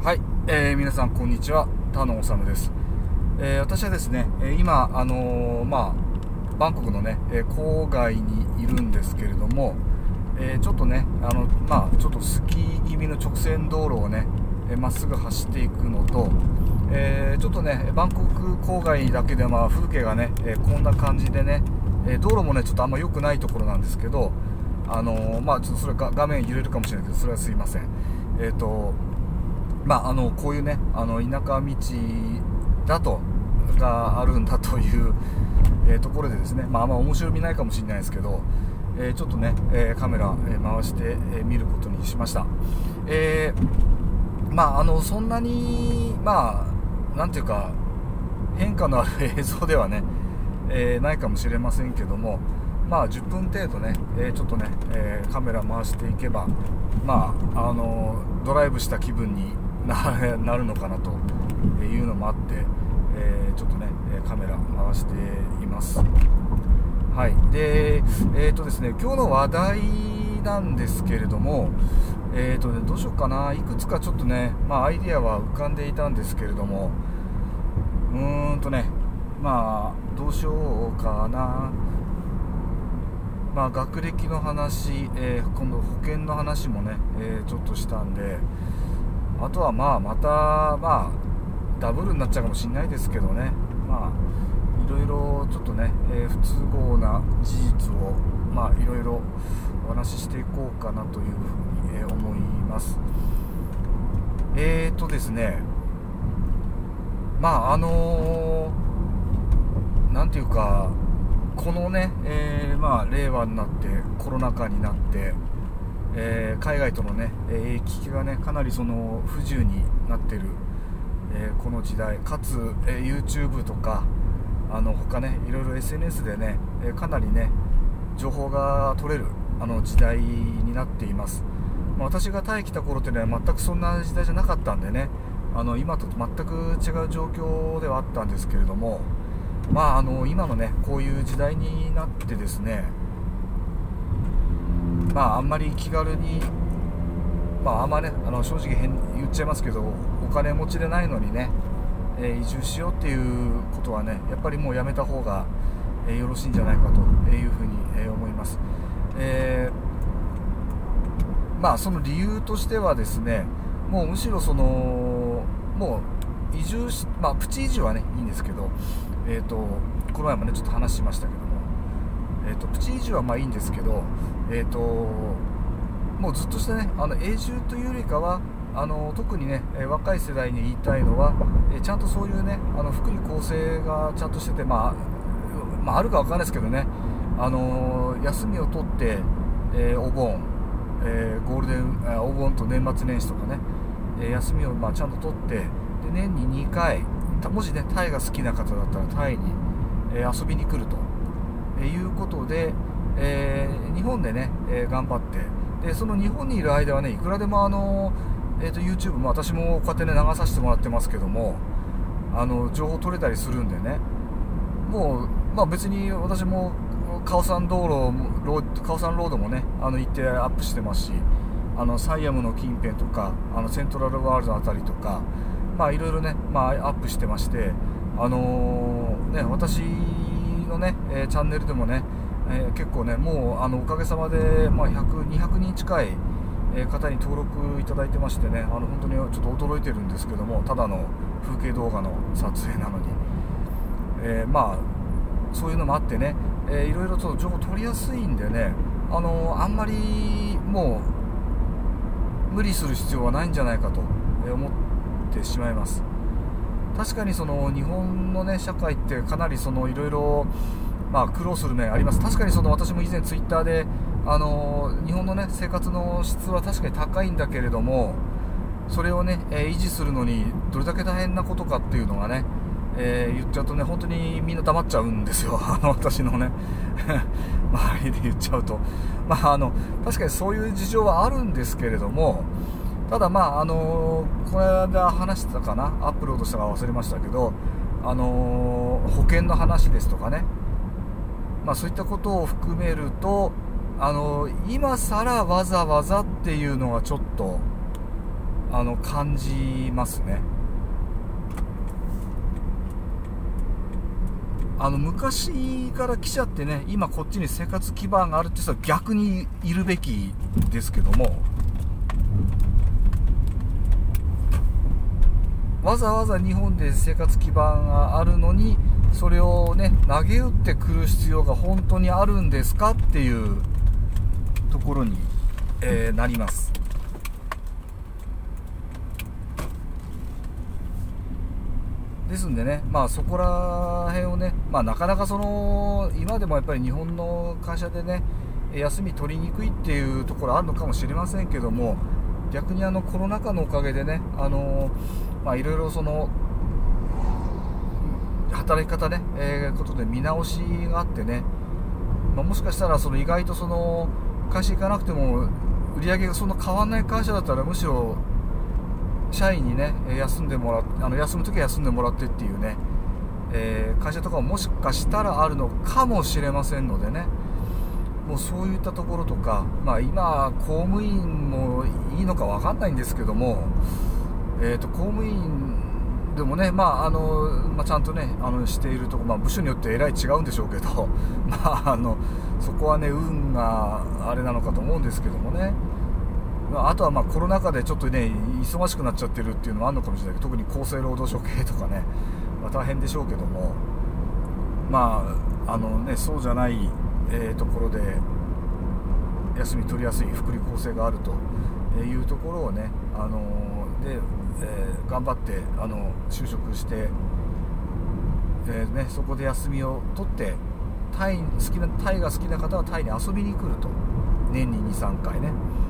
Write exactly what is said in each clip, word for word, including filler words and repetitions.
はい、えー、皆さんこんにちは、田野治です。えー、私はですね、今、あのー、まあ、バンコクのね、郊外にいるんですけれども、えー、ちょっとね、あの、まあ、ちょっとスキー気味の直線道路をね、まっすぐ走っていくのと、えー、ちょっとね、バンコク郊外だけで、まあ、風景がね、えー、こんな感じでね、道路もね、ちょっとあんま良くないところなんですけど、あのー、まあ、ちょっとそれが画面揺れるかもしれないけど、それはすいません。えっと、まあ、あのこういうね、あの田舎道だとがあるんだという、えー、ところでですね、まあ、あんま面白みないかもしれないですけど、えー、ちょっとね、えー、カメラ、えー、回して、えー、見ることにしました。えー、まああのそんなにまあなんていうか変化のある映像ではね、えー、ないかもしれませんけども、まあじゅっぷん程度ね、えー、ちょっとね、えー、カメラ回していけば、まああのドライブした気分にな, なるのかなというのもあって、えー、ちょっとねカメラ回しています。はい。で、えーとですね、今日の話題なんですけれども、えーとね、どうしようかな、いくつかちょっとね、まあアイディアは浮かんでいたんですけれども、うーんとね、まあどうしようかな。まあ学歴の話、えー、今度保険の話もね、えー、ちょっとしたんで、あとはまあまたまあダブルになっちゃうかもしれないですけどね、まあいろいろちょっとね、えー、不都合な事実をまあいろいろお話ししていこうかなというふうに、えー、思います。えーとですね、まああのー、なんていうかこのね、えー、まあ令和になってコロナ禍になって、えー、海外とのね行き来がねかなりその不自由になってる、えー、この時代かつ、えー、YouTube とかあの他ねいろいろ エスエヌエス でね、えー、かなりね情報が取れるあの時代になっています。まあ、私がタイ来た頃ってね全くそんな時代じゃなかったんでね、あの今と全く違う状況ではあったんですけれども、まああの今のねこういう時代になってですね、まああんまり気軽にまああんまねあの正直変言っちゃいますけど、お金持ちでないのにね、えー、移住しようっていうことはねやっぱりもうやめた方が、えー、よろしいんじゃないかというふうに、えー、思います。えー、まあその理由としてはですね、もうむしろそのもう移住しまあプチ移住はねいいんですけど、えーとこの前もねちょっと話しましたけども、えーとプチ移住はまあいいんですけど、えーともうずっとしてねあの永住というよりかはあの特にね若い世代に言いたいのは、えちゃんとそういうねあの福利厚生がちゃんとしてて、まあ、まああるかわかんないですけどね、あの休みを取って、えー、お盆、えー、ゴールデンお盆と年末年始とかね、えー、休みをまあちゃんと取って、で年ににかいもしねタイが好きな方だったらタイに、えー、遊びに来ると、えー、いうことで、えー、日本でね、えー、頑張って、でその日本にいる間はねいくらでもあの、えー、と YouTube も私もこうやってね流させてもらってますけども、あの情報取れたりするんでね、もう、まあ、別に私もカオサン道路ローカオサンロードもねあの行ってアップしてますし、あのサイアムの近辺とかあのセントラルワールドあたりとか、まあいろいろね、まあ、アップしてまして、あのー、ね私のね、えー、チャンネルでもね、えー、結構ねもうあのおかげさまで、まあ、ひゃく、にひゃくにん近い方に登録いただいてましてね、あの本当にちょっと驚いてるんですけども、ただの風景動画の撮影なのに、えー、まあそういうのもあってね、えー、いろいろと情報取りやすいんでね、あのー、あんまりもう無理する必要はないんじゃないかと思ってしまいます。確かにその日本のね社会ってかなりそのいろいろまあ苦労する面あります。確かにその私も以前ツイッターであの日本のね生活の質は確かに高いんだけれども、それをね、えー、維持するのにどれだけ大変なことかっていうのがね、えー、言っちゃうとね本当にみんな黙っちゃうんですよあの私のね周りで言っちゃうと、まああの確かにそういう事情はあるんですけれども、ただまああのこの間話してたかな、アップロードしたか忘れましたけど、あの保険の話ですとかね、まあそういったことを含めると、あの今更わざわざっていうのはちょっとあの感じますね。あの昔から来ちゃってね、今こっちに生活基盤があるって人は逆にいるべきですけども、わざわざ日本で生活基盤があるのにそれをね投げ打ってくる必要が本当にあるんですかっていうところに、えー、なります。ですんでね、まあ、そこら辺をね、まあ、なかなかその今でもやっぱり日本の会社でね休み取りにくいっていうところあるのかもしれませんけども、逆にあのコロナ禍のおかげでね、あのまあいろいろその働き方ね、えー、ことで見直しがあってね、まあ、もしかしたらその意外とその会社行かなくても売り上げがそんな変わらない会社だったらむしろ社員にね休んでもらって、あの休むときは休んでもらってっていうね、えー、会社とかももしかしたらあるのかもしれませんのでね、もうそういったところとか、まあ、今公務員もいいのか分かんないんですけども、えー、と公務員でもね、まああのまあ、ちゃんとねあのしているところ、まあ、部署によってえらい違うんでしょうけど、まあ、あのそこはね運があれなのかと思うんですけどもね。あとはまあコロナ禍でちょっとね忙しくなっちゃってるっていうのもあるのかもしれないけど、特に厚生労働省系とかね、まあ、大変でしょうけども、まああのねそうじゃない、えー、ところで休み取りやすい福利厚生があるというところをね、あので、えー、頑張ってあの就職して、えーね、そこで休みを取ってタイ好きなタイが好きな方はタイに遊びに来ると、年に にさんかいね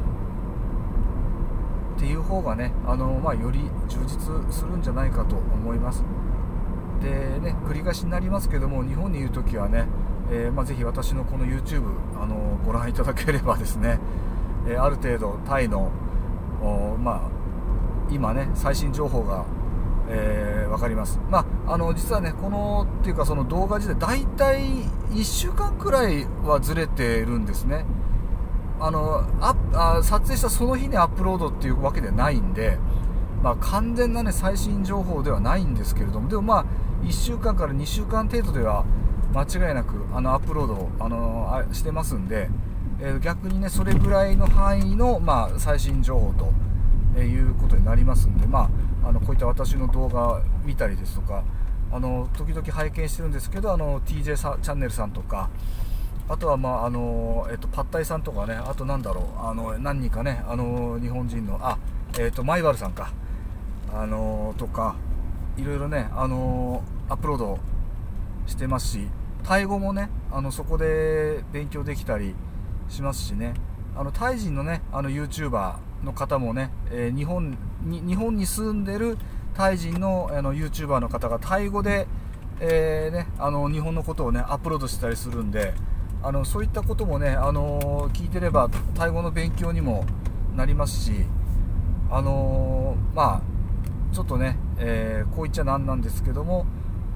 っていう方がね、あの、まあ、より充実するんじゃないかと思います。でね、繰り返しになりますけども、日本にいるときはね、えーまあ、ぜひ私のこの YouTube あのご覧いただければですね、えー、ある程度タイの、まあ、今ね最新情報が、えー、分かります。まあ、あの実はねこのっていうかその動画自体だいたいいっしゅうかんくらいはずれてるんですね。あのああ撮影したその日にアップロードっていうわけではないんで、まあ、完全な、ね、最新情報ではないんですけれども、でもまあいっしゅうかんからにしゅうかん程度では間違いなくあのアップロードをあのあしてますんで、えー、逆にねそれぐらいの範囲の、まあ、最新情報ということになりますんで、まあ、あのこういった私の動画見たりですとか、あの時々拝見してるんですけど、あの ティージェー さチャンネルさんとか、あとは、まああのえっと、パッタイさんとかね、あとなんだろう、あの何人かね、あの日本人のあ、えっと、マイワルさんか、あのとかいろいろね、あのアップロードしてますし、タイ語もねあのそこで勉強できたりしますしね、あのタイ人のねあの YouTuber の方もね、えー、日本に日本に住んでるタイ人のあの YouTuber の方がタイ語で、えーね、あの日本のことをねアップロードしてたりするんで、あのそういったこともね、あの聞いてればタイ語の勉強にもなりますし、あのー、まあちょっとね、えー、こう言っちゃなんなんですけども、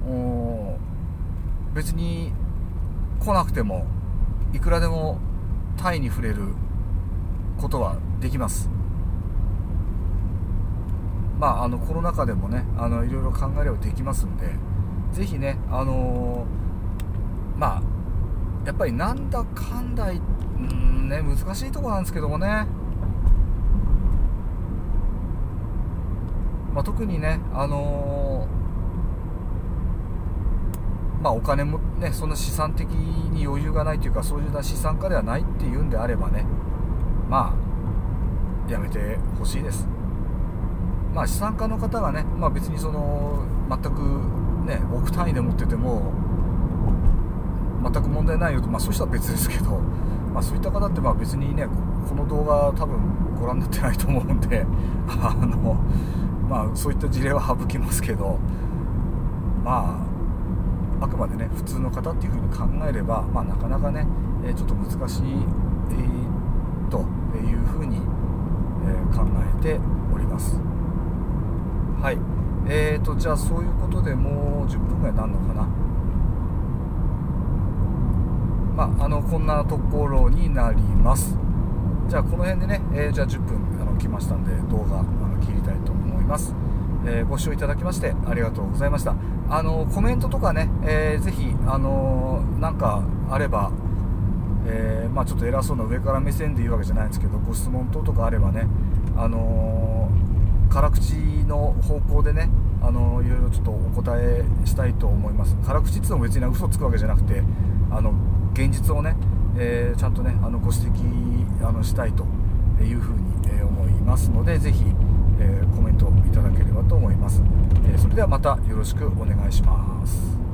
別に来なくてもいくらでもタイに触れることはできます。まああのコロナ禍でもね、あのいろいろ考えればできますんで、ぜひね、あのー、まあやっぱりなんだかんだ、うんね、難しいところなんですけどもね、まあ、特にね、あのー、まあお金もねそんな資産的に余裕がないというか、そういう資産家ではないっていうんであればね、まあやめてほしいです。まあ資産家の方がね、まあ、別にその全くね億単位で持ってても全く問題ないよと、まあ、そういう人は別ですけど、まあ、そういった方ってまあ別にねこの動画多分ご覧になってないと思うんであの、まあ、そういった事例は省きますけど、まああくまでね普通の方っていうふうに考えれば、まあ、なかなかね、えー、ちょっと難しい、えー、というふうに、えー、考えております。はい、えーとじゃあそういうことでもうじゅっぷんぐらいになるのかな。まあ、あのこんなところになります。じゃあこの辺でね、えー、じゃあじゅっぷんあの来ましたんで動画あの切りたいます。えー、ご視聴いただきましてありがとうございました。あのコメントとかね、えー、ぜひあのなんかあれば、えーまあ、ちょっと偉そうな上から目線で言うわけじゃないんですけど、ご質問等とかあればね、あのー、辛口の方向でね、あのー、いろいろちょっとお答えしたいと思います。辛口っていうのも別に嘘つくわけじゃなくて、あの現実をね、えー、ちゃんとねあのご指摘あのしたいというふうに、えー、思いますので、ぜひ、えー、コメントいただければと思います。えー、それではまたよろしくお願いします。